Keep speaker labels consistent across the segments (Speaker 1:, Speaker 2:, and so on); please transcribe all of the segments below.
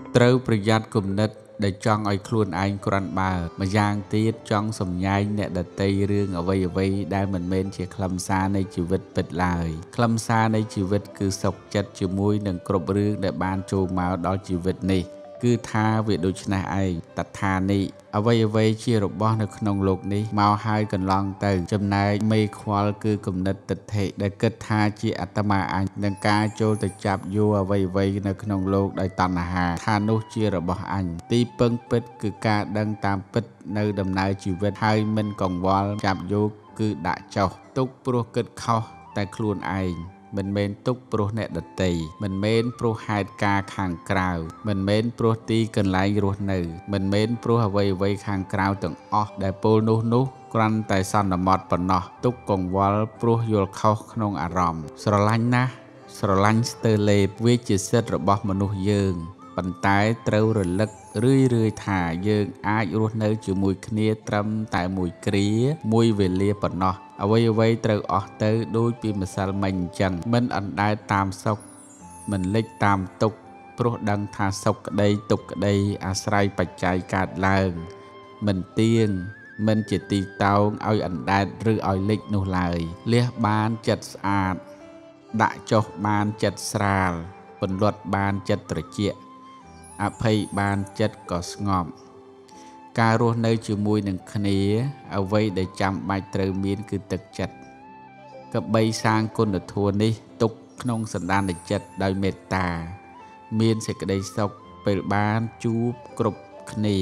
Speaker 1: ត្រូវប្រយ័ត្នគំនិតដែលចង់ឲ្យខ្លួនឯងក្រាន់បើម្យ៉ាងទៀតចង់សម្ញែងអ្នកដទៃរឿងអ្វីៗដែលមិនមែនជាខ្លឹមសារនៃជីវិតពិតឡើយខ្លឹមសារនៃជីវិតគឺសុខចិត្តជាមួយនឹងគ្រប់រឿងដែលបានចូលមកដល់ជីវិតនេះគឺថាវាដូចនេះឯងតថានេះអ្វីជារបស់នៅក្នុងលោកនេះមកហើយកន្លងទៅចំណែកមេខ្វល់គឺគំនិតទិដ្ឋិដែលគិតថាជាអាត្មាអញនឹងការចូលទៅចាប់យកអ្វីនៅក្នុងលោកដោយតណ្ហាថានោះជារបស់អញទីពឹងពិតគឺការដឹងតាមពិតនៅដំណើរជីវិតហើយមិនកង្វល់ចាប់យកគឺដាក់ចោលទុកព្រោះគិតខុសតែខ្លួនឯងមិនមែនទុកព្រោះអ្នកដទៃមិនមែនព្រោះហេតុការខាងក្រៅមិនមែនព្រោះទីកន្លែងរស់នៅមិនមែនព្រោះអ្វីខាងក្រៅទាំងអស់ដែលពលនោះគ្រាន់តែសន្មតប៉ុណ្ណោះទុកកង្វល់ព្រោះយល់ខុសក្នុងអារម្មណ៍ស្រឡាញ់ណាស់ស្រឡាញ់ស្ទើរលេបវាជាសិទ្ធិរបស់មនុស្សយើងប៉ុន្តែត្រូវរលឹករឿយថាយើងអាចរស់នៅជាមួយគ្នាត្រឹមតែមួយគ្រាមួយវេលាប៉ុណ្ណោះអ្វីត្រូវអស់ទៅដូចពីម្សិលមិញអញ្ចឹងមិនអណ្ដែតតាមសុខមិនលិចតាមទុក្ខព្រោះដឹងថាសុខក្តីទុក្ខក្តីអាស្រ័យបច្ច័យកើតឡើងមិនទៀងមិនជាទីតោងឲ្យអណ្ដែតឬឲ្យលិចនោះឡើយលះបានចិត្តស្អាតដាក់ចុះបានចិត្តស្រាលពន្លត់បានចិត្តត្រជាក់អភ័យបានចិត្តក៏ស្ងប់ការរស់នៅជាមួយនឹងគ្នាអ្វីដែលចាំបាច់ត្រូវមានគឺទឹកចិត្តកបីសាងគុណធម៌នេះទុកក្នុងសន្តានចិត្តដោយមេត្តាមានសេចក្តីសុខពេលបានជួបគ្រប់គ្នា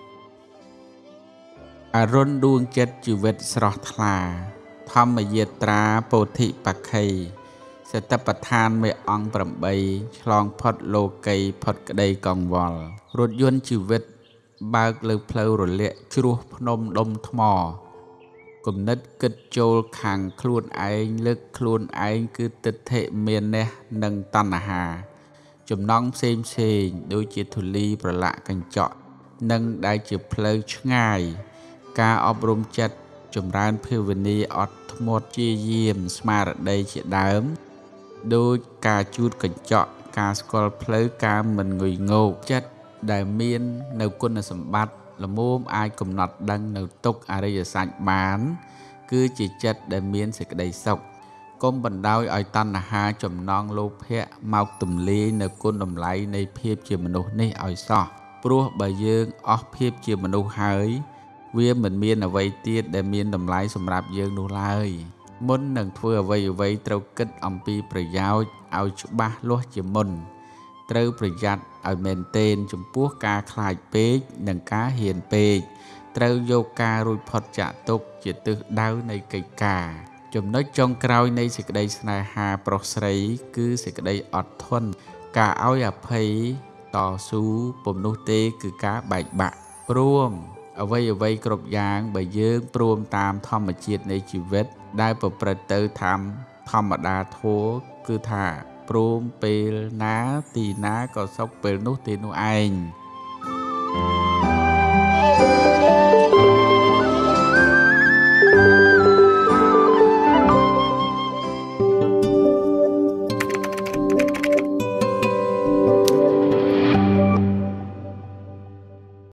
Speaker 1: អរុណដួងចិត្តជីវិតស្រស់ថ្លាធម្មយាត្រាពោធិបក្ខីសតបដ្ឋានមេអង្គ8ឆ្លងផុតលោកីផុតក្តីកង្វល់រថយន្តជីវិតបើកលើផ្លូវរលាក់ជ្រោះភ្នំដុំថ្មគំនិតគិតចូលខាងខ្លួនឯងលើកខ្លួនឯងគឺទិដ្ឋិមានះនិងតណ្ហាចំណងផ្សេងដូចជាធូលីប្រឡាក់កញ្ចក់និងដែលជាផ្លូវឆ្ងាយការអប់រំចិត្តចម្រើនភាវនាអត់ធ្មត់ជាយាមស្មារតីជាដើមដូចការជូតកញ្ចក់ការស្គាល់ផ្លូវការមិនងុយងោកចិត្តដែលមាននៅគុណសម្បត្តិល្មមអាចកំណត់ដឹងនៅទុក្ខអរិយសច្ចបានគឺជាចិត្តដែលមានសេចក្តីសុខកុំបណ្ដោយឲ្យតណ្ហាចំណងលោភៈមកទម្លាយនៅគុណតម្លៃនៃភាពជាមនុស្សនេះឲ្យសោះព្រោះបើយើងអស់ភាពជាមនុស្សហើយវាមិនមានអ្វីទៀតដែលមានតម្លៃសម្រាប់យើងនោះឡើយមុននឹងធ្វើអ្វីត្រូវគិតអំពីប្រយោជន៍ឲ្យច្បាស់លាស់ជាមុនត្រូវប្រយ័ត្នឲ្យមែនទែនចំពោះការខ្លាចពេកនិងការហ៊ានពេកត្រូវយកការរួចផុតចាកទុក្ខជាទិសដៅនៃកិច្ចការចំណុចចុងក្រោយនៃសេចក្តីស្នេហាប្រុសស្រីគឺសេចក្តីអត់ធន់ការឲ្យអភ័យតស៊ូពុំនោះទេគឺការបែកបាក់ព្រមអ្វីគ្រប់យ៉ាងបើយើងព្រមតាមធម្មជាតិនៃជីវិតដែលប្រព្រឹត្តទៅតាមធម្មតាធម៌គឺថាព្រមពេលណាទីណាក៏សុខពេលនោះទីនោះឯង